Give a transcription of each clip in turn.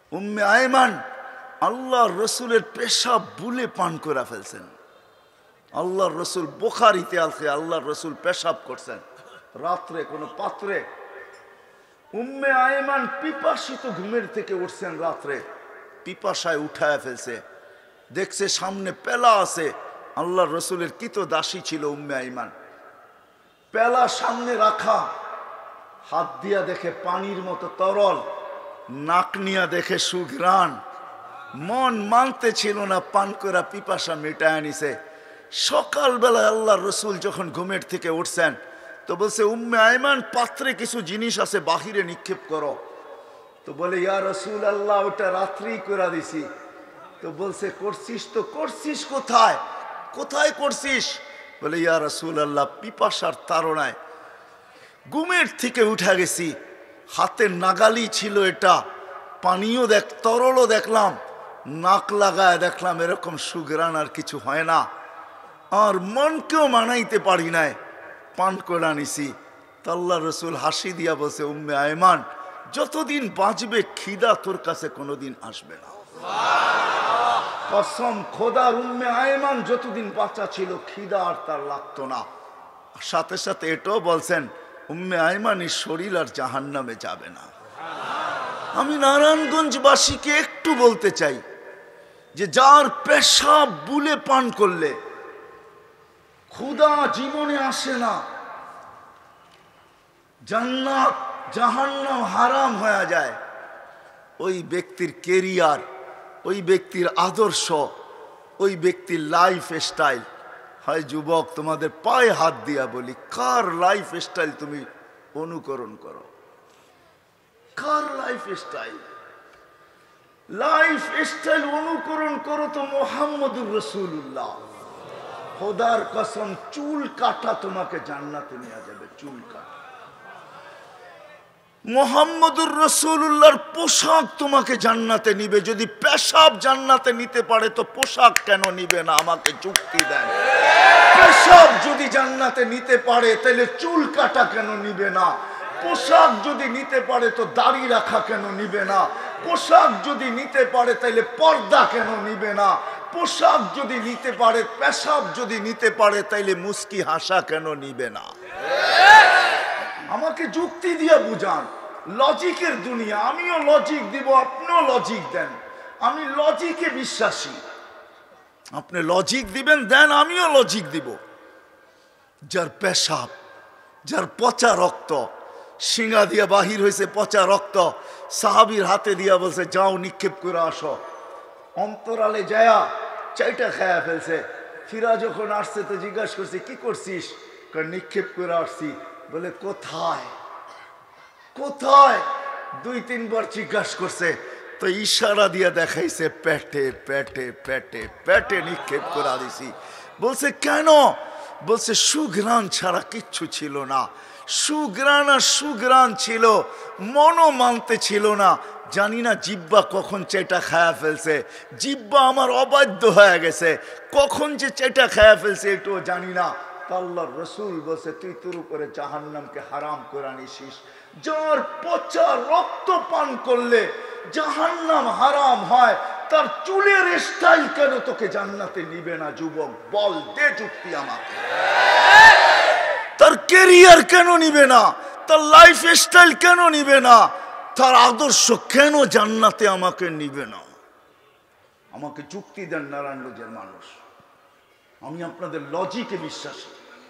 উম্মে আয়মান আল্লাহর রসুলের পেশাব বুলে পান করে ফেলছেন। আল্লাহর রসুল বুখারীতে আছে, আল্লাহর রসুল পেশাব করছেন রাত্রে কোনো পাত্রে। উম্মে আয়মান পিপাসিত ঘুমের থেকে উঠছেন রাত্রে, পিপাসায় উঠায় ফেলছে, দেখছে সামনে পেলা আছে। আল্লাহর রসুলের কিতো দাসী ছিল উম্মে আয়মান, পেলা সামনে রাখা, হাত দিয়া দেখে পানির মতো তরল, নাক নিয়া দেখে সুঘ্রাণ, মন মানতে ছিল না, পান করা পিপাসা মেটায় নিছে। সকালবেলায় আল্লাহর রসুল যখন ঘুমের থেকে উঠছেন তো বলছে, উম্মে আয়মান পাত্রে কিছু জিনিস আছে, বাহিরে নিক্ষেপ করো। তো বলে, ইয়া রসুল আল্লাহ, ওটা রাত্রেই করে দিছি। তো বলছে, করছিস তো করছিস কোথায়, কোথায় করছিস? বলে, ইয়া রসুল আল্লাহ, পিপাসার তাড়নায় ঘুমের থেকে উঠে গেছি, হাতের নাগালি ছিল এটা, পানিও তরলও দেখলাম, নাক লাগায় দেখলাম এরকম সুঘ্রাণ আর কিছু হয় না, আর মনকেও মানাইতে পারি নাই, পান করে নিছি। তা আল্লাহ রসুল হাসি দিয়া বলছে, উম্মে আয়মান, যতদিন বাঁচবে খিদা তোর কাছে কোনোদিন আসবে না। কসম খোদার, উম্মে আয়মান যতদিন বাঁচা ছিল খিদা আর তার লাগতো না। সাথে সাথে এটাও বলছেন, উম্মে আয়মানের শরীর আর জাহান্নামে যাবে না। আমি নারায়ণগঞ্জবাসীকে একটু বলতে চাই যে যার পেশাব বুলে পান করলে ক্ষুধা জীবনে আসে না, জান্নাত জাহান্নাম হারাম হয়ে যায়, ওই ব্যক্তির কেরিয়ার, ওই ব্যক্তির আদর্শ, ওই ব্যক্তির লাইফ স্টাইল হয়। যুবক, তোমাদের পায়ে হাত দিয়া বলি, কার লাইফ স্টাইল তুমি অনুকরণ করো? কার লাইফ স্টাইল? লাইফ স্টাইল অনুকরণ করো তো মুহাম্মদুর রাসূলুল্লাহ। খোদার কসম, চুল কাটা তোমাকে জান্নাতে নিয়ে যাবে, চুল কাটা। মুহাম্মদুর রাসূলুল্লাহর পোশাক তোমাকে জান্নাতে নিবে। যদি পেশাব জান্নাতে নিতে পারে তো পোশাক কেন নিবে না? আমাকে যুক্তি দেন। পেশাব যদি জান্নাতে নিতে পারে তাহলে চুল কাটা কেন নিবে না? পোশাক যদি নিতে পারে তো দাড়ি রাখা কেন নিবে না? পোশাক যদি নিতে পারে তাহলে পর্দা কেন নিবে না? পোশাক যদি নিতে পারে, পেশাব যদি নিতে পারে তাইলে মুস্কি হাসা কেন নিবে না? আমাকে যুক্তি দিয়ে বুঝান। লজিকের দুনিয়া, আমিও লজিক দিব, আপনিও লজিক দেন। আমি লজিকে বিশ্বাসী, আপনি লজিক দিবেন দেন, আমিও লজিক দিব। যার পেশাব, যার পচা রক্ত, শিঙা দিয়া বাহির হয়েছে পচা রক্ত, সাহাবীর হাতে দিয়া বলছে, যাও নিক্ষেপ করে আসো। অন্তরালে যায়া চাইটা খায়া ফেলছে। ফিরা যখন আসছে তো জিজ্ঞাসা করছে, কি করছিস? নিক্ষেপ করে আসছি। বলে, কোথায় কোথায়? 2-3 বার জিজ্ঞাসা করছে তো ইশারা দিয়া দেখাইছে, পেটে পেটে পেটে পেটে নিক্ষেপ করে দিছি। বলছে, কেন? বলছে, সুঘ্রাণ ছাড়া কিচ্ছু ছিল না। সুঘ্রাণ আর সুঘ্রাণ ছিল, মনও মানতে ছিল না। জানি না জিব্বা কখন চেটা খায়া ফেলছে, জিব্বা আমার অবাধ্য হয়ে গেছে, কখন যে চেটা খায়া ফেলছে এটাও জানি না। আল্লাহর রসুল বলছে, তুই তোর উপরে জাহান্নামকে হারাম করে নিছিস। যার পচা রক্ত পান করলে জাহান্নাম হারাম হয়, তার চুলের স্টাইল কেন তোকে জান্নাতে নিবে না? যুবক বল, দে যুক্তি আমাকে। তার ক্যারিয়ার কেন নিবে না? তার লাইফ স্টাইল কেন নিবে না? তার আদর্শ কেন জান্নাতে আমাকে নিবে না? আমাকে যুক্তি দেন নারায়ণগঞ্জের মানুষ। আমি আপনাদের লজিকে বিশ্বাসী।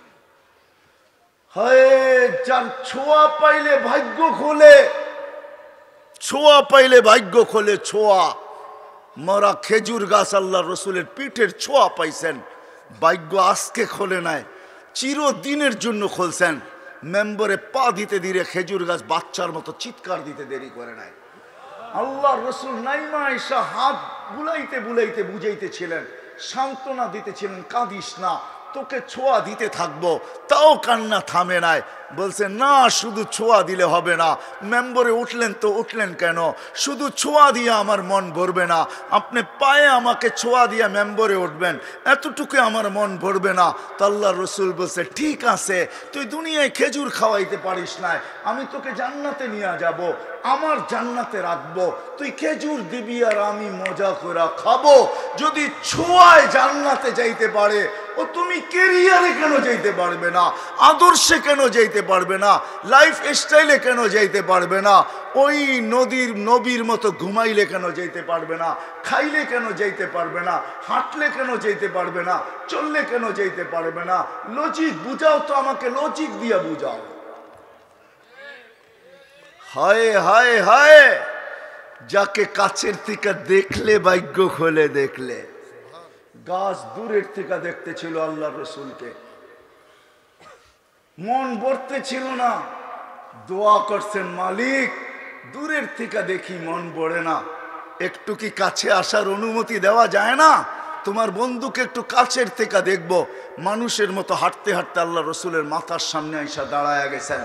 হয় যার ছোঁয়া পাইলে ভাগ্য খোলে, ছোঁয়া পাইলে ভাগ্য খোলে। ছোঁয়া মরা খেজুর গাছ আল্লাহর রসুলের পিঠের ছোঁয়া পাইছেন, ভাগ্য আজকে খোলে নাই, চিরদিনের জন্য খুলছেন। মেম্বরে পা দিতে দিলে খেজুর গাছ বাচ্চার মতো চিৎকার দিতে দেরি করে নাই। আল্লাহর রসুল নাইমা এসা হাত বুলাইতে বুলাইতে বুঝাইতেছিলেন, সান্ত্বনা দিতেছিলেন, কাঁদিস না, তোকে ছোঁয়া দিতে থাকবো, তাও কান্না থামে নাই। বলছে না, শুধু ছোঁয়া দিলে হবে না। মেম্বরে উঠলেন তো উঠলেন কেন? শুধু ছোঁয়া দিয়ে আমার মন ভরবে না, আপনি পায়ে আমাকে ছোঁয়া দিয়ে মেম্বরে উঠবেন, এতটুকু আমার মন ভরবে না। তো আল্লাহর রসুল বলছে ঠিক আছে, তুই দুনিয়ায় খেজুর খাওয়াইতে পারিস না, আমি তোকে জান্নাতে নিয়ে যাব, আমার জান্নাতে রাখবো, তুই খেজুর দিবি আর আমি মজা করে খাবো। যদি ছোঁয়ায় জান্নাতে যাইতে পারে, ও তুমি কেরিয়ারে কেন যাইতে পারবে না? আদর্শে কেন যাইতে পারবে না? লাইফ স্টাইলে কেন যাইতে পারবে না? ওই নবীর মতো ঘুমাইলে কেন যাইতে পারবে না? খাইলে কেন যাইতে পারবে না? হাঁটলে কেন যাইতে পারবে না? চললে কেন যাইতে পারবে না? লজিক বুঝাও তো, আমাকে লজিক দিয়ে বুঝাও। হায় হায় হায়, যাকে কাছের থেকে দেখলে ভাগ্য খোলে দেখলে। গাছ দূরের থেকে দেখতে ছিল আল্লাহর রসুলকে, মন ভরতে ছিল না, দোয়া করছেন মালিক দূরের থেকে দেখি মন ভরে না, একটু কি কাছে আসার অনুমতি দেওয়া যায় না? তোমার বন্ধুকে একটু কাছের থেকে দেখবো। মানুষের মতো হাঁটতে হাঁটতে আল্লাহ রসুলের মাথার সামনে আইসা দাঁড়ায় গেছেন,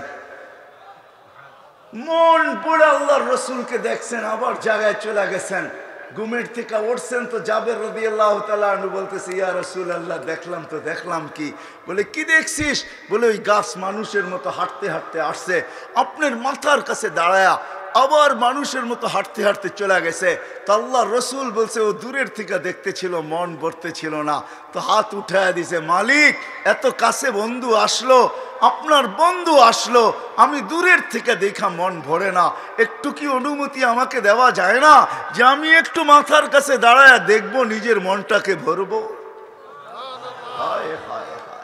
মন পড়ে আল্লাহর রসুলকে দেখছেন, আবার জায়গায় চলে গেছেন। ঘুমের থেকে উঠছেন তো জাবের রাদিয়াল্লাহু তাআলা আনহু বলতেছে, ইয়া রাসূলুল্লাহ দেখলাম তো। দেখলাম কি? বলে কি দেখছিস? বলে ওই গাছ মানুষের মতো হাঁটতে হাঁটতে আসছে, আপনার মাথার কাছে দাঁড়ায়া আবার মানুষের মতো হাঁটতে হাঁটতে চলে গেছে। তো আল্লাহর রসুল বলছে ও দূরের থেকে দেখতে ছিল, মন ভরতে ছিল না। তো হাত উঠায় দিছে, মালিক এত কাছে বন্ধু আসলো, আপনার বন্ধু আসলো, আমি দূরের থেকে দেখা মন ভরে না, একটু কি অনুমতি আমাকে দেওয়া যায় না যে আমি একটু মাথার কাছে দাঁড়ায় দেখবো, নিজের মনটাকে ভরবো? হায় হায় হায়,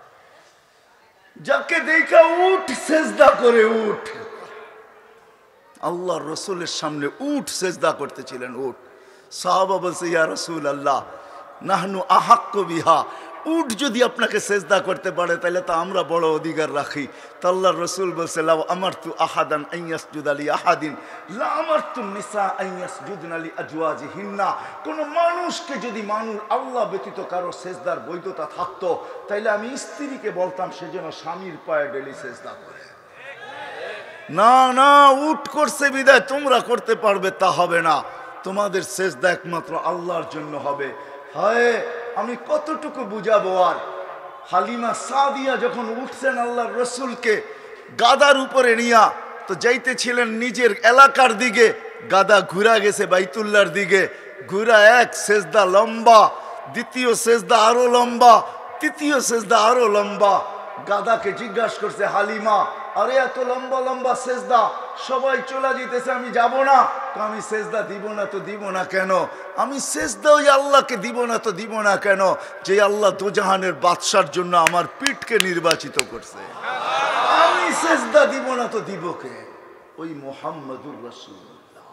যাকে দেখা উঠ সেজদা করে উঠ। আল্লাহর রসুলের সামনে উঠ সেজদা করতেছিলেন, উঠ। সাহাবা বলছে, ইয়া রাসূলুল্লাহ নাহনু আহাক্কু বিহা, উঠ যদি আপনাকে সেজদা করতে পারে তাহলে তো আমরা বড় অধিকার রাখি। তো আল্লাহর রসুল বলছে, লাউ আমারতু আহাদান আন ইয়াসজুদা লি আহাদিন লা আমারতু নিসা আন ইয়াসজুদনা লি আজওয়াজিহিন্না। কোন মানুষকে যদি আল্লাহ ব্যতীত কারো সেজদার বৈধতা থাকতো, তাইলে আমি স্ত্রীকে বলতাম সে যেন স্বামীর পায়ে ডেলি সেজদা করে। না না, উঠ করছে বিদায় তোমরা করতে পারবে তা হবে না, তোমাদের সেজদা একমাত্র আল্লাহর জন্য হবে। হায়, আমি কতটুকু বুঝাবো আর? হালিমা সাদিয়া যখন উঠছেন আল্লাহর রসুলকে গাদার উপরে নিয়া, তো যাইতেছিলেন নিজের এলাকার দিকে, গাদা ঘুরা গেছে বাইতুল্লাহর দিকে। ঘুরা এক সেজদা লম্বা, দ্বিতীয় সেজদা আরো লম্বা, তৃতীয় সেজদা আরো লম্বা। গাদাকে জিজ্ঞাসা করছে হালিমা, আরে এত লম্বা লম্বা সেজদা, সবাই চলে যেতেছে, আমি যাব না। তো আমি সেজদা দিব না তো দিব না কেন? আমি সেজদা ওই আল্লাহকে দিব না তো দিব না কেন, যে আল্লাহ দোজাহানের বাদশার জন্য আমার পিঠকে নির্বাচিত করছে। আমি সেজদা দিব না তো দিব কে? ওই মুহাম্মদুর রাসূলুল্লাহ।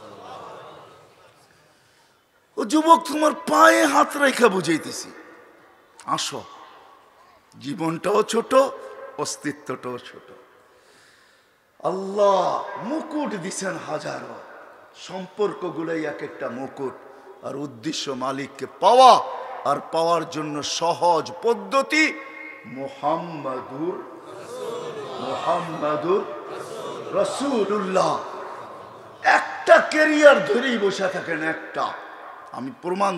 ও যুবক, তোমার পায়ে হাত রেখা বুঝাইতেছি, আসো। জীবনটাও ছোট, অস্তিত্বটাও ছোট। আল্লাহ মুকুট দিছেন হাজারো, সম্পর্কগুলোই এক একটা মুকুট, আর উদ্দেশ্য মালিককে পাওয়া, আর পাওয়ার জন্য সহজ পদ্ধতি মুহাম্মাদুর রাসূলুল্লাহ। একটা ক্যারিয়ার ধরেই বসে থাকেন, একটা। আমি প্রমাণ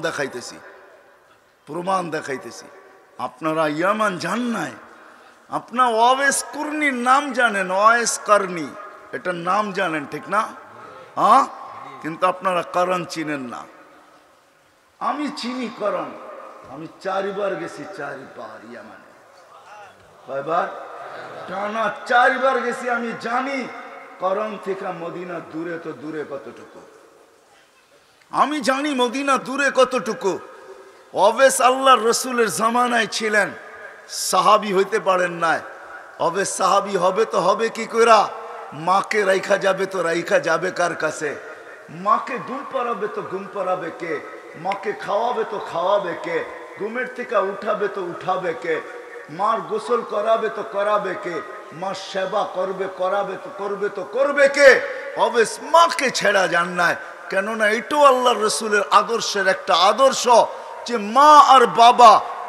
দেখাইতেছি। আপনারা ইয়ামান জান নাই, আপনার ওয়াইস কুরনির নাম জানেন, ওয়াইস কারনি, এটার নাম জানেন ঠিক না? হ্যাঁ, কিন্তু আপনারা করণ চিনেন না। আমি চিনি করণ, আমি 4 বার গেছি, 4 বার ইয়ামানে। কয়বার? টানা 4 বার গেছি। আমি জানি করণ থেকে মদিনা দূরে তো দূরে কতটুকু, আমি জানি মদিনা দূরে কতটুকু। অবেস আল্লাহর রসুলের জামানায় ছিলেন, সাহাবি হইতে পারেন নাই। অবেস সাহাবি হবে তো হবে কি কইরা? মাকে রাইখা যাবে তো রাইখা যাবে কার কাছে? মাকে ঘুম পাড়াবে তো ঘুম পাড়াবে কে? মাকে খাওয়াবে তো খাওয়াবে কে? ঘুমের থেকে উঠাবে তো উঠাবে কে? মার গোসল করাবে তো করাবে কে? মার সেবা করবে তো করবে কে? অবেস মাকে ছেড়া যান নাই, কেননা এটাও আল্লাহর রসুলের আদর্শের একটা আদর্শ, যে মা আর বাবা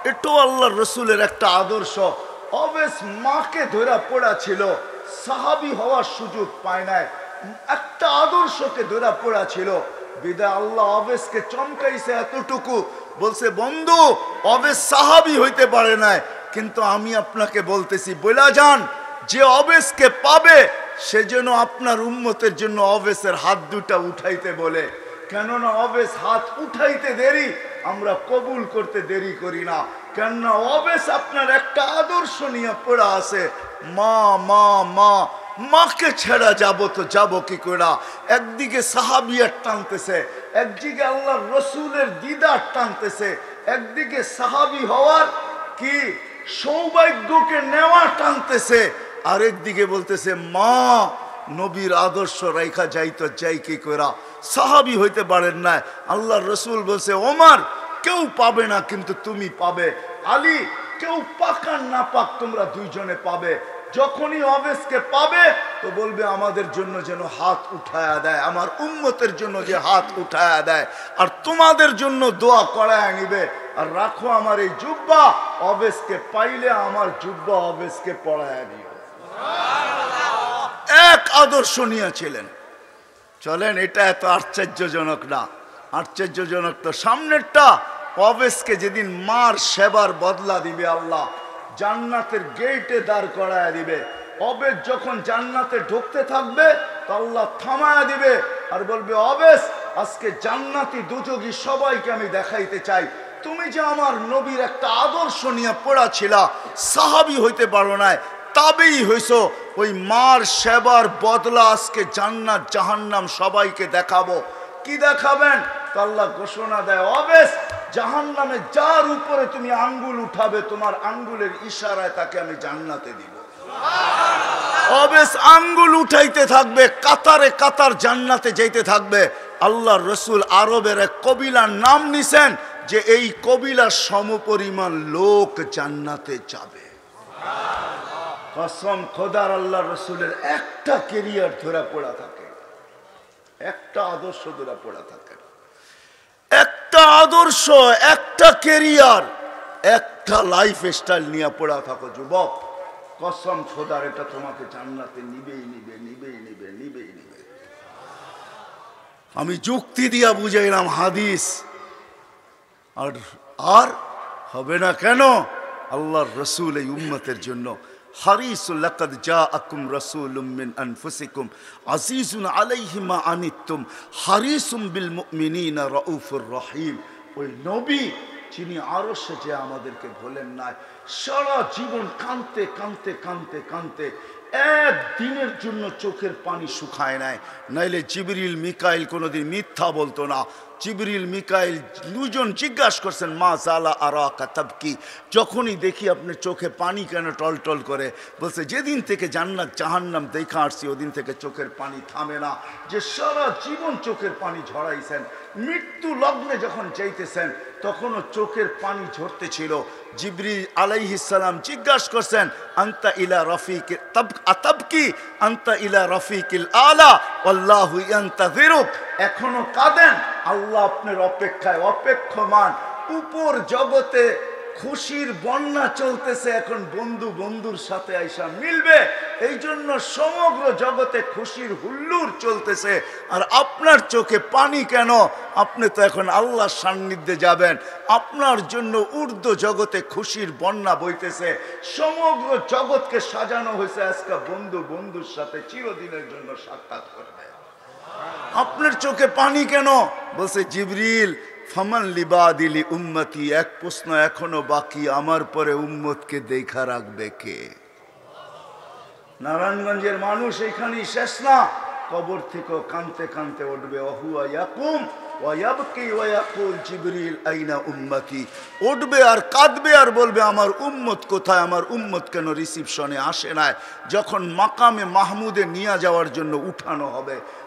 এটাও আল্লাহর রসুলের একটা আদর্শ। অবেস মাকে ধরা পড়া ছিল, সাহাবী হওয়ার সুযোগ পায় নাই, একটা আদর্শকে ধরা পড়া ছিল। বিদায় আল্লাহ অবেসকে চমকাইছে এতটুকু, বলছে বন্ধু অবেস সাহাবী হইতে পারে নাই, কিন্তু আমি আপনাকে বলতেছি বইলা যান, যে অবেসকে পাবে সে যেন আপনার উম্মতের জন্য অবেসের হাত দুটা উঠাইতে বলে। কেননা অবেস হাত উঠাইতে দেরি, আমরা কবুল করতে দেরি করি না। কেননা অবেস আপনার একটা আদর্শ নিয়ে পড়া আছে, মা মা মা, মাকে ছেড়া যাব তো যাব কি করে? একদিকে সাহাবিয়ার টানতেছে, একদিকে আল্লাহর রসুলের দিদার টানতেছে, একদিকে সাহাবি হওয়ার কি সৌভাগ্যকে নেওয়া টানতেছে, আরেকদিকে বলতেছে মা নবীর আদর্শ রাইখা যাইতো যাই কি করা। সাহাবি হইতে পারেন না। আল্লাহর রসুল বলছে ওমর কেউ পাবে না কিন্তু তুমি পাবে, আলী কেউ পাক আর না পাক তোমরা দুইজনে পাবে। যখনই অবেসকে পাবে তো বলবে আমাদের জন্য যেন হাত উঠায়া দেয়, আমার উম্মতের জন্য যে হাত উঠায়া দেয়, আর তোমাদের জন্য দোয়া করায় নিবে। আর রাখো আমার এই জুব্বা, অবেসকে পাইলে আমার জুব্বা অবেসকে পড়ায় নিবে। এক আদর্শ নিয়েছিলেন। চলেন, এটা এত আশ্চর্যজনক না। আশ্চর্যজনক তো সামনেরটা। অবেসকে যেদিন মার সেবার বদলা দিবে আল্লাহ, জান্নাতের গেটে দাঁড় করায় দিবে। অবেস যখন জান্নাতে ঢুকতে থাকবে তো আল্লাহ থামায়া দিবে আর বলবে অবেস আজকে জান্নাতি দুযোগী সবাইকে আমি দেখাইতে চাই, তুমি যে আমার নবীর একটা আদর্শ নিয়ে পড়া ছিলা, সাহাবী হইতে পারো নাই, তাবেই হইছো, ওই মার সেবার বদলা আজকে জান্নাত জাহান্নাম সবাইকে দেখাবো। কি দেখাবেন? তো আল্লাহ ঘোষণা দেয় অবেস জাহান্নামে যার উপরে তুমি আঙ্গুল উঠাবে তোমার আঙ্গুলের ইশারায় তাকে আমি জান্নাতে দিব। অবেস আঙ্গুল উঠাইতে থাকবে, কাতারে কাতার জান্নাতে যাইতে থাকবে। আল্লাহর রসুল আরবের এক কবিলার নাম নিছেন যে এই কবিলার সমপরিমাণ লোক জান্নাতে যাবে। কসম খোদার, আল্লাহর রসুলের একটা কেরিয়ার ধরা পড়া থাকে, একটা আদর্শ ধরা পড়া থাকে, একটা আদর্শ, একটা কেরিয়ার, একটা লাইফ স্টাইল নিয়ে পড়া থাকো যুবক। কসম খোদার, এটা তোমাকে জান্নাতে নিবেই নিবে, নিবেই নিবে, নিবেই নিবে। আমি যুক্তি দিয়া বুঝাইলাম হাদিস, আর হবে না কেন? আল্লাহর রসুল এই উম্মতের জন্য হারিসুল লাকাদ জাআকুম রাসূলুম মিন আনফুসিকুম আজিজুন আলাইহি মা আনিতুম হারিসুম বিল মুমিনিনা রাউফুর রহিম। ওই নবী যিনি আরশে যে আমাদেরকে ভোলেন নাই, সারা জীবন কাঁদতে কাঁদতে কাঁদতে কাঁদতে একদিনের জন্য চোখের পানি শুকায় নাই। নাইলে জিবরিল মিকাইল কোনোদিন মিথ্যা বলতো না। জিবরিল মিকাইল দুজন জিজ্ঞাসা করছেন মা জালা আরাকা তাবকি, যখনই দেখি আপনার চোখে পানি কেন টলটল করে? বলছে যেদিন থেকে জান্নাত জাহান্নাম দেখা আসছি ওদিন থেকে চোখের পানি থামে না। যে সারা জীবন চোখের পানি ঝরাইছেন, মৃত্যু লগ্নে যখন যাইতেছেন তখনও চোখের পানি ঝরতে ছিল। জিবরিল আলাইহিস সালাম জিজ্ঞাসা করছেন আনতা ইলা রফিক আতাবকি আনতা ইলা রফিকিল আলা আল্লাহু ইয়ান্তাযিরুক। এখনো কাঁদেন, আল্লাহ আপনার অপেক্ষায় অপেক্ষমান। উপর জগতে খুশির বন্যা চলতেছে, এখন বন্ধু বন্ধুর সাথে আইসা মিলবে, এই জন্য সমগ্র জগতে খুশির হুল্লোড় চলতেছে। আর আপনার চোখে পানি কেন? আপনি তো এখন আল্লাহর সান্নিধ্যে যাবেন, আপনার জন্য ঊর্ধ্ব জগতে খুশির বন্যা বইতেছে। সমগ্র জগৎকে সাজানো হয়েছে আজকে বন্ধু বন্ধুর সাথে চিরদিনের জন্য সাক্ষাৎ করবে। আপনার চোখে পানি কেন? বলছে জিবরিল ফামান লিবাদিলি উম্মতি, এক প্রশ্ন এখনো বাকি, আমার পরে উম্মতকে দেখা রাখবে কে? নারায়ণগঞ্জের মানুষ এখানেই শেষ না, কবর থেকে কানতে কানতে উঠবে ওহুয়া ইয়াকুম ওয়া ইয়াবকি ওয়া ইয়াকুল জিবরিল আইনা উম্মতি। উঠবে আর কাঁদবে আর বলবে আমার উম্মত কোথায়, আমার উম্মত কেন রিসিপশনে আসে না? যখন মাকামে মাহমুদে নিয়ে যাওয়ার জন্য উঠানো হবে,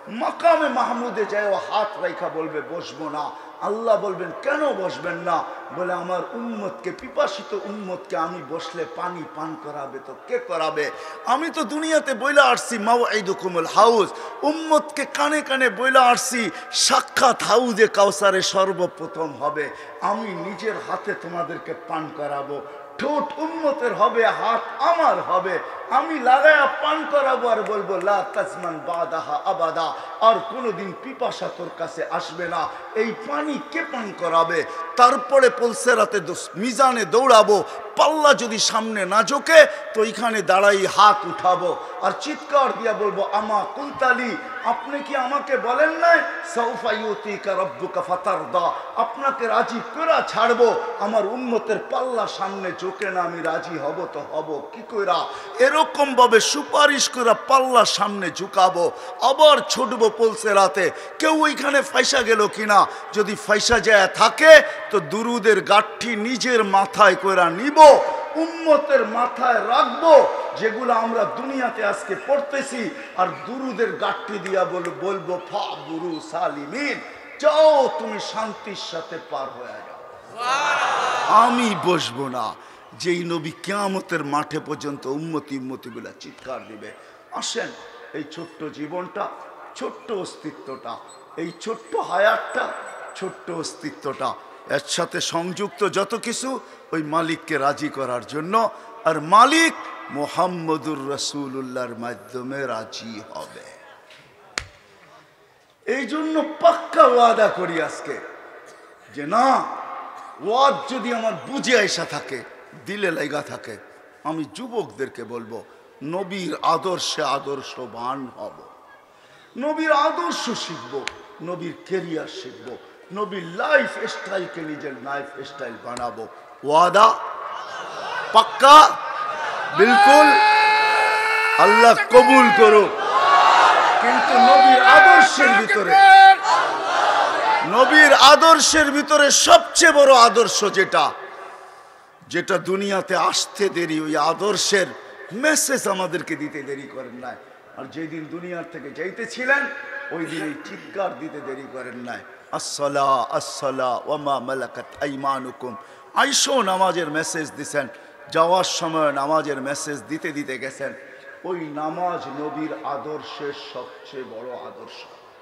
মাকামে মাহমুদে যায় ও হাত রাইখা বলবে বসবো না। আল্লাহ বলবেন কেন বসবেন না? বলে আমার উম্মতকে, পিপাসিত উম্মতকে আমি বসলে পানি পান করাবে তো কে করাবে? আমি তো দুনিয়াতে বইলা আসছি মাওয়াইদুকুমুল হাউজ, উম্মতকে কানে কানে বইলা আসছি সাক্ষাৎ হাউজে কাউসারে সর্বপ্রথম হবে, আমি নিজের হাতে তোমাদেরকে পান করাবো। ঠোঁট উম্মতের হবে, হাত আমার হবে, আমি লাগায়া পান করাবো আর বলবো লা তাজমান বাদাহা আবাদা, আর কোনোদিন পিপাসা তোর কাছে আসবে না। এই পানি কে পান করাবে? তারপরে পুলসেরাতে মিজানে দৌড়াবো, পাল্লা যদি সামনে না ঝোঁকে তো এখানে দাঁড়াই হাত উঠাবো আর চিৎকার দিয়া বলবো আমা কুনতালি, আপনি কি আমাকে বলেন নাই সাউফা ইউতিকা রাব্বুকা ফাতারদা, আপনাকে রাজি করে ছাড়বো। আমার উম্মতের পাল্লা সামনে ঝোঁকে না, আমি রাজি হব তো হব কি কইরা? এরকম ভাবে সুপারিশ করে পাল্লা সামনে ঝুঁকাবো, আবার ছুটবো পুলসেরাতে। কেউ ওইখানে ফাইসা গেল কিনা, যদি ফাইসা যায় থাকে তো দুরুদের গাঠি নিজের মাথায় কইরা নিব, উম্মতের মাথায় রাখবো, যেগুলো আমরা দুনিয়াতে আজকে পড়তেছি, আর দুরুদের গাঠি দিয়া বলবো ফা বুরু সালিমিন, যাও তুমি শান্তির সাথে পার হয়ে যাও, আমি বসবো না। যেই নবী কিয়ামতের মাঠে পর্যন্ত উম্মতি উম্মতি বলে চিৎকার দিবে। আসেন, এই ছোট্ট জীবনটা, ছোট্ট অস্তিত্বটা, এই ছোট্ট হায়াতটা, ছোট্ট অস্তিত্বটা, এর সাথে সংযুক্ত যত কিছু ওই মালিককে রাজি করার জন্য, আর মালিক মুহাম্মদুর রাসূলুল্লাহর মাধ্যমে রাজি হবে। এই জন্য পাক্কা ওয়াদা করি আজকে যে না, ওয়াদ যদি আমার বুঝে আইসা থাকে, দিলে লাগা থাকে, আমি যুবকদেরকে বলবো নবীর আদর্শে আদর্শবান হব, নবীর আদর্শ শিখব, নবীর কেরিয়ার শিখব, নবীর লাইফ স্টাইলকে নিজের লাইফ স্টাইল বানাবো। ওয়াদা পাক্কা? বিলকুল। আল্লাহ কবুল করো। কিন্তু নবীর আদর্শের ভিতরে, নবীর আদর্শের ভিতরে সবচেয়ে বড় আদর্শ যেটা, যেটা দুনিয়াতে আসতে দেরি, ওই আদর্শের মেসেজ আমাদেরকে দিতে দেরি করেন নাই। আর যেদিন দুনিয়ার থেকে যাইতেছিলেন ওই দিন এই চিৎকার দিতে দেরি করেন নাই, আসসালা আসসালা ওয়া মা মালাকাত আইমানুকুম। আইসো নামাজের মেসেজ দিছেন, যাওয়ার সময় নামাজের মেসেজ দিতে দিতে গেছেন। ওই নামাজ নবীর আদর্শের সবচেয়ে বড় আদর্শ,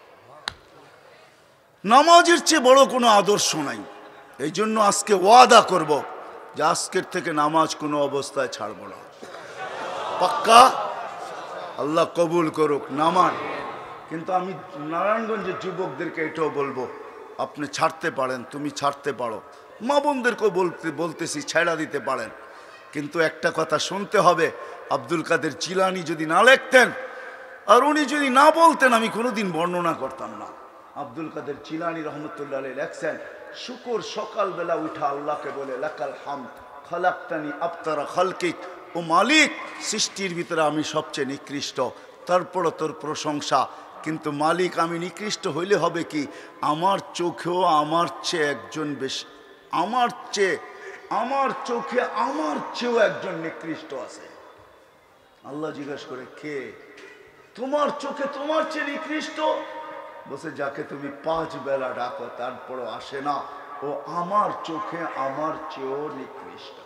নামাজের চেয়ে বড় কোনো আদর্শ নাই। এই জন্য আজকে ওয়াদা করব যে আজকের থেকে নামাজ কোনো অবস্থায় ছাড়ব না। পাক্কা? আল্লাহ কবুল করুক। নামান। কিন্তু আমি নারায়ণগঞ্জের যুবকদেরকে এটাও বলবো, আপনি ছাড়তে পারেন, তুমি ছাড়তে পারো, মা বোনদেরকেও বলতেছি ছেড়া দিতে পারেন, কিন্তু একটা কথা শুনতে হবে, আব্দুল কাদের জিলানী যদি না লিখতেন আর উনি যদি না বলতেন, আমি কোনোদিন বর্ণনা করতাম না। আব্দুল কাদের জিলানী রহমতুল্লাহ আলাইহি লেখছেন, শুকর সকালবেলা উঠা আল্লাহকে বলে লাকাল হামদ খালাকতানি আবতারা খালকিক, ও মালিক, সৃষ্টির ভিতরে আমি সবচেয়ে নিকৃষ্ট, তারপরও তোর প্রশংসা। কিন্তু মালিক, আমি নিকৃষ্ট হইলে হবে কি, আমার চোখেও আমার চেয়ে একজন বেশি, আমার চোখে আমার চেয়েও একজন নিকৃষ্ট আছে। আল্লাহ জিজ্ঞেস করে, কে? তোমার চোখে তোমার চেয়ে নিকৃষ্ট? বসে যাকে তুমি 5 বেলা ডাকো তারপরও আসে না, ও আমার চোখে আমার চেয়েও নিকৃষ্ট।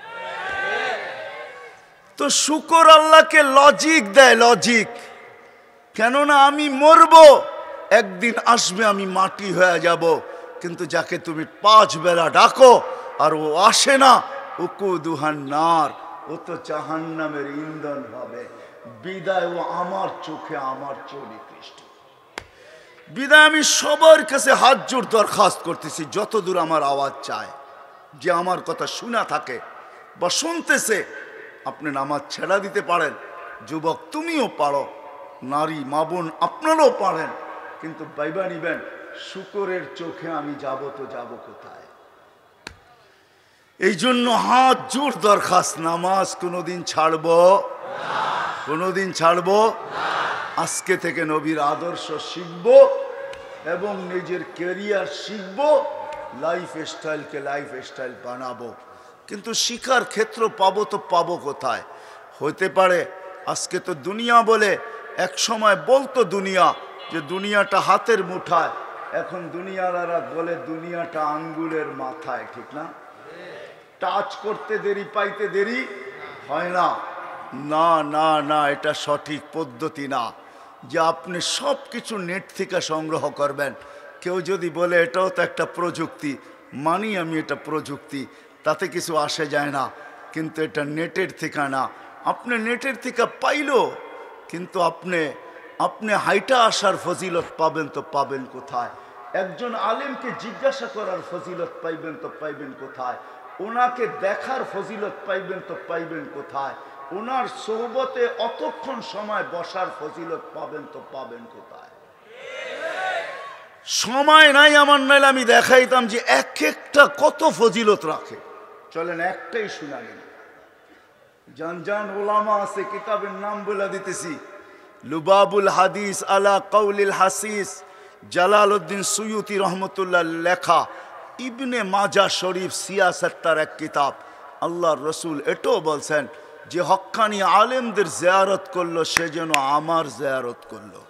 তো শুকর আল্লাহকে লজিক দেয়, লজিক। কেননা আমি মরব, একদিন আসবে আমি মাটি হয়ে যাব, কিন্তু যাকে তুমি 5 বেলা ডাকো আর ও আসে না, উকুদুহান নার, ও তো জাহান্নামের ইন্ধন হবে। বিদায় ও আমার চোখে আমার চেয়ে নিকৃষ্ট। বিদায় আমি সবার কাছে হাত জোড় দরখাস্ত করতেছি, যতদূর আমার আওয়াজ চায়, যে আমার কথা শোনা থাকে বা শুনতেছে, আপনি নামাজ ছেড়া দিতে পারেন। যুবক তুমিও পারো, নারী মা বোন আপনারাও পারেন, কিন্তু বাইবা নিবেন, শুকরের চোখে আমি যাব তো যাব কোথায়? এই জন্য হাত জোড় দরখাস্ত, নামাজ কোনোদিন ছাড়বো, কোনোদিন ছাড়বো। আজকে থেকে নবীর আদর্শ শিখব এবং নিজের ক্যারিয়ার শিখব, লাইফ স্টাইলকে লাইফ স্টাইল বানাবো। কিন্তু শিখার ক্ষেত্র পাবো তো পাবো কোথায়? হতে পারে আজকে তো দুনিয়া বলে, এক সময় বলতো দুনিয়া, যে দুনিয়াটা হাতের মুঠায়, এখন দুনিয়ালারা বলে দুনিয়াটা আঙ্গুলের মাথায়, ঠিক না? টাচ করতে দেরি, পাইতে দেরি হয় না। না না না, এটা সঠিক পদ্ধতি না যে আপনি সব কিছু নেট থেকে সংগ্রহ করবেন। কেউ যদি বলে এটাও তো একটা প্রযুক্তি, মানি আমি এটা প্রযুক্তি, তাতে কিছু আসে যায় না, কিন্তু এটা নেটের থেকে না। আপনি নেটের থেকে পাইলো, কিন্তু আপনি হাইটা আসার ফজিলত পাবেন তো পাবেন কোথায়? একজন আলেমকে জিজ্ঞাসা করার ফজিলত পাইবেন তো পাইবেন কোথায়? ওনাকে দেখার ফজিলত পাইবেন তো পাইবেন কোথায়? ওনার সোহবতে অতক্ষণ সময় বসার ফজিলত পাবেন তো পাবেন কোথায়? সময় নাই আমার, নাইলে আমি দেখাইতাম যে এক একটা কত ফজিলত রাখে। চলেন একটাই শুনালেন। জান ওলামা আছে, কিতাবের নাম বলে দিতেছি। লুবাবুল হাদিস আলা কাউলিল হাসিস, জালালউদ্দিন সুয়ুতি রহমতুল্লাহ লেখা ইবনে মাজা শরীফ সিয়াসত, তার এক কিতাব। আল্লাহর রসুল এটাও বলছেন যে হক্কানি আলেমদের জিয়ারত করলো সে যেন আমার জিয়ারত করলো।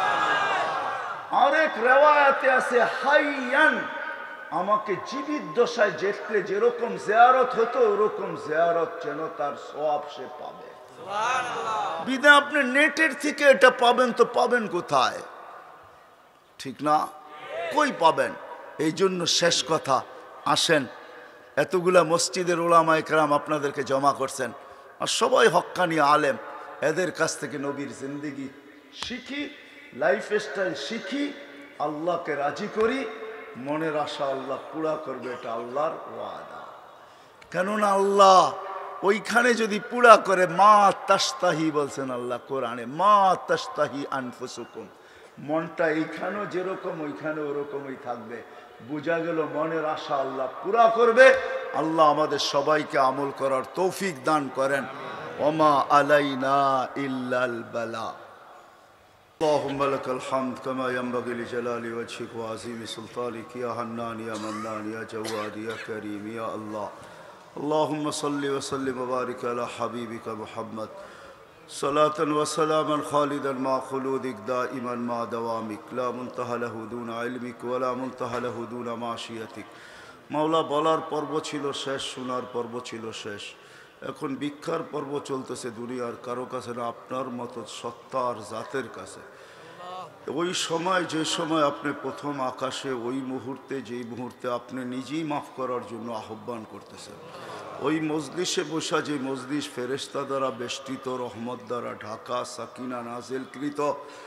আরেক রিওয়ায়াতে আছে হাইয়ান, আমাকে জীবিত দশায় দেখলে যেরকম জিয়ারত হতো ওরকম জিয়ারত যেন তার সওয়াব সে পাবে। বিদা আপনি নেটের থেকে এটা পাবেন তো পাবেন কোথায়? ঠিক না? কই পাবেন? এই জন্য শেষ কথা, আসেন, এতগুলা মসজিদের ওলামায়ে কেরাম আপনাদেরকে জমা করছেন, আর সবাই হক্কানি আলেম, এদের কাছ থেকে নবীর জিন্দেগি শিখি, লাইফ স্টাইল শিখি, আল্লাহকে রাজি করি, মনের আশা আল্লাহ পুরা করবে, এটা আল্লাহর ওয়াদা। কেননা আল্লাহ ওইখানে যদি পুরা করে, মা তাস্তাহি বলছেন আল্লাহ কোরআনে, মা তাস্তাহি আনফুসুকুম, মনটা এইখানেও যেরকম ওইখানে ওরকমই থাকবে। বোঝা গেল মনের আশা আল্লাহ পুরা করবে। আল্লাহ আমাদের সবাইকে আমল করার তৌফিক দান করেন। ওমা আলাইনা ইল্লাল বালা। اللهم لك الحمد كما ينبغي لجلال وجهك وعظيم سلطانك يا حنان يا منان يا جواد يا كريم يا الله. اللهم صل وسلم وبارك على حبيبك محمد صلاة وسلاما خالدا مع خلودك دائما مع دوامك لا منتهى له دون علمك ولا منتهى له دون معصيتك. মাওলা বলার পর্ব ছিল শেষ, শোনার পর্ব ছিল শেষ, এখন ভিক্ষার পর্ব চলতেছে দুনিয়ার কারো কাছে না, আপনার মতো সত্তার জাতের কাছে। ওই সময়, যে সময় আপনি প্রথম আকাশে, ওই মুহূর্তে, যেই মুহূর্তে আপনি নিজেই মাফ করার জন্য আহ্বান করতেছেন, ওই মজলিসে বসা, যে মজলিস ফেরেশতা দ্বারা বেষ্টিত, রহমত দ্বারা ঢাকা, সাকিনা নাজিলকৃত,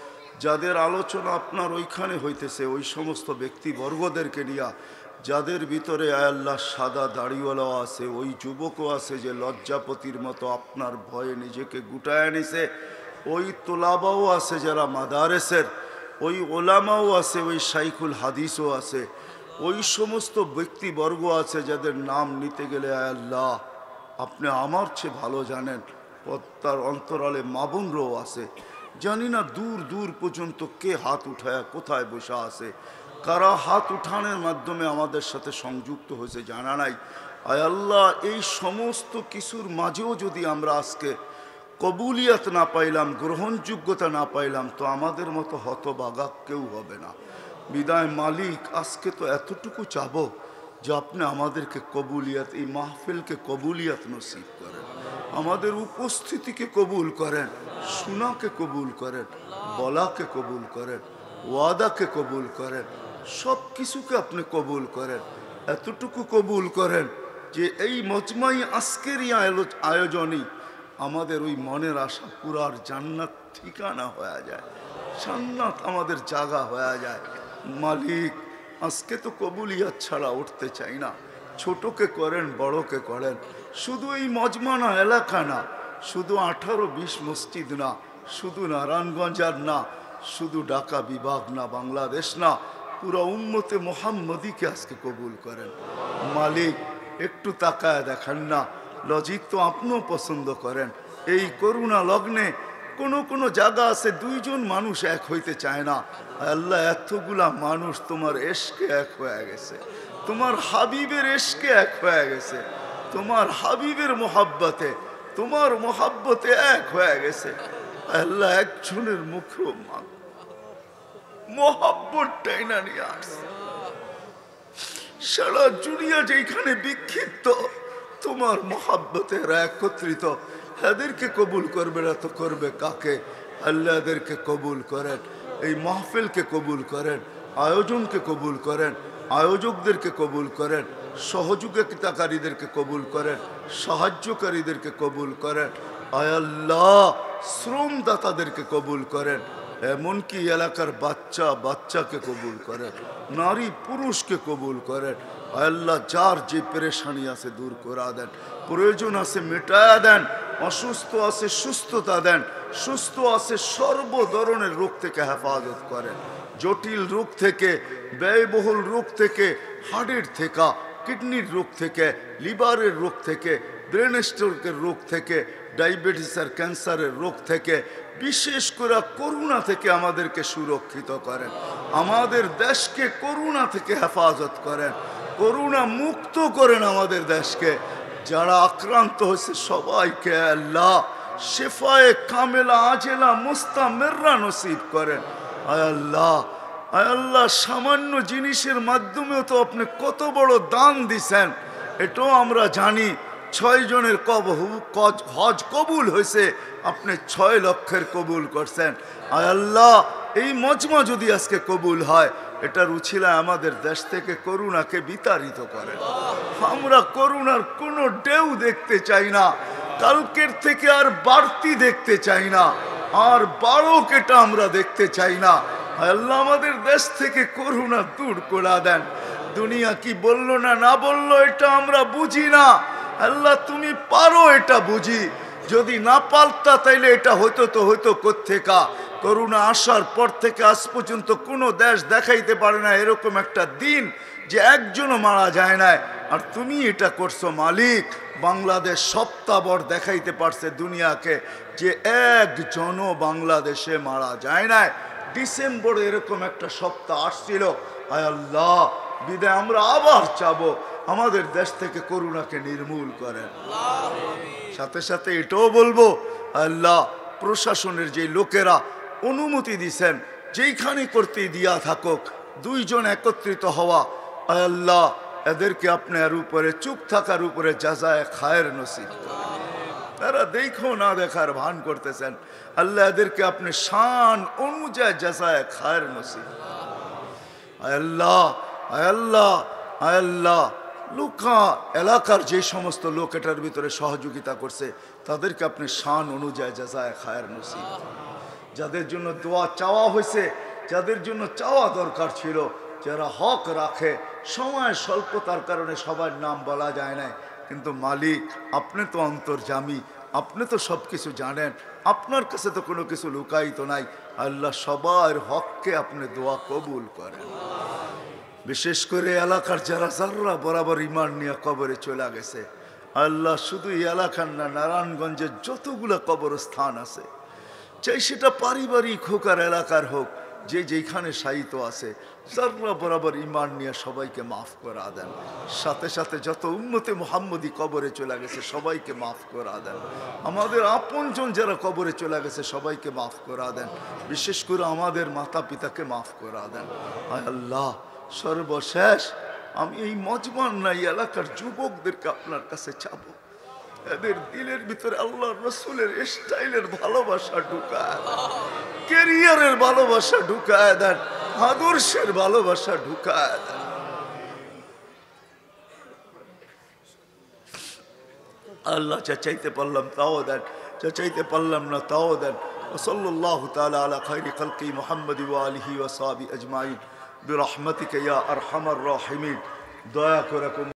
যাদের আলোচনা আপনার ওইখানে হইতেছে, ওই সমস্ত ব্যক্তিবর্গদেরকে নিয়া, যাদের ভিতরে আল্লাহ সাদা দাড়িওয়ালাও আছে, ওই যুবকও আছে যে লজ্জাপতির মতো আপনার ভয়ে নিজেকে গুটায় নিছে, ওই তোলাবাও আছে যারা মাদারেসের, ওই ওলামাও আছে, ওই শাইখুল হাদিসও আছে, ওই সমস্ত ব্যক্তিবর্গ আছে যাদের নাম নিতে গেলে আল্লাহ আপনি আমার চেয়ে ভালো জানেন। তার অন্তরালে মাবুনরাও আছে, জানি না দূর দূর পর্যন্ত কে হাত উঠায় কোথায় বসা আছে, কারা হাত উঠানোর মাধ্যমে আমাদের সাথে সংযুক্ত হয়েছে জানা নাই। আয় আল্লাহ, এই সমস্ত কিছুর মাঝেও যদি আমরা আজকে কবুলিয়াত না পাইলাম, গ্রহণযোগ্যতা না পাইলাম, তো আমাদের মতো হতবাগা কেউ হবে না। বিদায় মালিক, আজকে তো এতটুকু চাবো যে আপনি আমাদেরকে কবুলিয়াত, এই মাহফিলকে কবুলিয়াত নসিব করেন, আমাদের উপস্থিতিকে কবুল করেন, শোনাকে কবুল করেন, বলাকে কবুল করেন, ওয়াদাকে কবুল করেন, সব কিছুকে আপনি কবুল করেন। এতটুকু কবুল করেন যে এই মজমাই আজকের আয়োজনই আমাদের ওই মনের আশা পুরার জান্নাত ঠিকানা হয়ে যায়, জান্নাত আমাদের জায়গা হয়ে যায়। মালিক, আজকে তো কবুলিয়াত ছাড়া উঠতে চাই না, ছোটকে করেন, বড়কে করেন, শুধু এই মজমা না, এলাকা না, শুধু 18-20 মসজিদ না, শুধু নারায়ণগঞ্জ আর না, শুধু ঢাকা বিভাগ না, বাংলাদেশ না, পুরো উম্মতে মুহাম্মদীকে আজকে কবুল করেন। মালিক, একটু তাকায় দেখেন না, লজিক তো আপনিও পছন্দ করেন। এই করুণা লগ্নে কোনো জায়গা আছে 2 জন মানুষ এক হইতে চায় না। আল্লাহ, এতগুলা মানুষ তোমার এশকে এক হয়ে গেছে, তোমার হাবিবের এশকে এক হয়ে গেছে, তোমার হাবিবের মোহাব্বতে, তোমার মোহাব্বতে এক হয়ে গেছে। আল্লাহ, একজনের মুখেও মোহাব্বতটাই না নিয়ে আসছে। সারা দুনিয়া যেখানে বিক্ষিপ্ত তোমার মোহাব্বতে এরা একত্রিত, এদেরকে কবুল করবে না তো করবে কাকে? আল্লাহ এদেরকে কবুল করেন, এই মাহফিলকে কবুল করেন, আয়োজনকে কবুল করেন, আয়োজকদেরকে কবুল করেন, সহযোগিতাকারীদেরকে কবুল করেন, সাহায্যকারীদেরকে কবুল করেন। আয় আল্লাহ শ্রমদাতাদেরকে কবুল করেন, এমনকি এলাকার বাচ্চা বাচ্চাকে কবুল করেন, নারী পুরুষকে কবুল করেন। আল্লাহ যার যে পেরেশানি আছে দূর করা দেন, প্রয়োজন আছে মেটায়া দেন, অসুস্থ আছে সুস্থতা দেন, সুস্থ আছে সর্ব ধরনের রোগ থেকে হেফাজত করেন, জটিল রোগ থেকে, ব্যয়বহুল রোগ থেকে, হার্টের থেকে, কিডনির রোগ থেকে, লিভারের রোগ থেকে, ব্রেন স্ট্রোকের রোগ থেকে, ডায়াবেটিস আর ক্যান্সারের রোগ থেকে, বিশেষ করে করোনা থেকে আমাদেরকে সুরক্ষিত করেন, আমাদের দেশকে করোনা থেকে হেফাজত করেন, করোনা মুক্ত করেন আমাদের দেশকে। যারা আক্রান্ত হয়েছে সবাইকে আল্লাহ শেফায়ে কামেলা আজেলা মুস্তামেররা নসিব করেন। আয় আল্লাহ, আয় আল্লাহ সামান্য জিনিসের মাধ্যমেও তো আপনি কত বড় দান দিছেন, এটাও আমরা জানি। 6 জনের হজ কবুল হয়েছে, আপনি 6 লক্ষের কবুল করছেন। আয় আল্লাহ এই মজমা যদি আজকে কবুল হয়, এটার উছিলা আমাদের দেশ থেকে করুণাকে বিতাড়িত করেন। আমরা করুণার কোনো ঢেউ দেখতে চাই না, কালকের থেকে আর বাড়তি দেখতে চাই না, আর বাড়ক এটা আমরা দেখতে চাই না। আল্লাহ আমাদের দেশ থেকে করুণা দূর করে দেন। দুনিয়া কি বললো না না বললো এটা আমরা বুঝি না, আল্লাহ তুমি পারো এটা বুঝি। যদি না পারতা তাইলে এটা হইতো তো হইতো কোত্থেকা? করোনা আসার পর থেকে আজ পর্যন্ত কোনো দেশ দেখাইতে পারে না এরকম একটা দিন যে একজনও মারা যায় না, আর তুমি এটা করছো মালিক। বাংলাদেশ সপ্তাহভর দেখাইতে পারছে দুনিয়াকে যে একজনও বাংলাদেশে মারা যায় না। ডিসেম্বরে এরকম একটা সপ্তাহ আসছিল। আয় আল্লাহ বিদায় আমরা আবার চাবো আমাদের দেশ থেকে করোনাকে নির্মূল করেন। সাথে সাথে এটাও বলবো আল্লাহ প্রশাসনের যে লোকেরা অনুমতি দিছেন যেইখানে করতে দিয়া থাকুক, 2 জন একত্রিত হওয়া, আল্লাহ এদেরকে আপনার উপরে চুপ থাকার উপরে জাযায়ে খায়ের নসিব করেন। তারা দেখো না দেখার ভান করতেছেন, আল্লাহ এদেরকে আপনি শান অনুযায়ী জাযায়ে খায়ের নসিব। আল্লাহ আল্লাহ আল্লাহ লোকা এলাকার যে সমস্ত লোক এটার ভিতরে সহযোগিতা করছে তাদেরকে আপনি শান অনুযায়ী জাযায়ে খায়ের নসিব। যাদের জন্য দোয়া চাওয়া হয়েছে, যাদের জন্য চাওয়া দরকার ছিল, যারা হক রাখে, সময় স্বল্পতার কারণে সবার নাম বলা যায় না, কিন্তু মালিক আপনি তো অন্তর্যামী, আপনি তো সব কিছু জানেন, আপনার কাছে তো কোনো কিছু লুকায়িত নাই। আল্লাহ সবার হককে আপনি দোয়া কবুল করেন। বিশেষ করে এলাকার যারা যারা বরাবর ইমান নিয়ে কবরে চলে গেছে, আল্লাহ শুধু এই এলাকার না, নারায়ণগঞ্জের যতগুলো কবরস্থান আছে, চাই সেটা পারিবারিক হোক আর এলাকার হোক, যে যেখানে শায়িত আছে যারা বরাবর ইমান নিয়ে সবাইকে মাফ করা দেন। সাথে সাথে যত উম্মতে মুহাম্মদী কবরে চলে গেছে সবাইকে মাফ করা দেন। আমাদের আপনজন যারা কবরে চলে গেছে সবাইকে মাফ করা দেন। বিশেষ করে আমাদের মাতা পিতাকে মাফ করা দেন। আয় আল্লাহ সর্বশেষ আমি এই মজমান নাই এলাকার যুবকদেরকে আপনার কাছে চাবো, এদের দিলের ভিতরে আল্লাহর রাসূলের স্টাইলের ভালোবাসা ঢুকায় দেন, ক্যারিয়ারের ভালোবাসা ঢুকায় দেন, আদর্শের ভালোবাসা ঢুকায় দেন। আল্লাহ যা চাইতে পারলাম তাও দেন, যা চাইতে পারলাম না তাও দেন। সাল্লাল্লাহু তাআলা আলা খায়রি খালকি মুহাম্মদ ওয়া আলিহি ওয়া সাহবিহি আজমাইন বিরহমাতিকা ইয়া আরহামার রাহিমিন। দয়া করে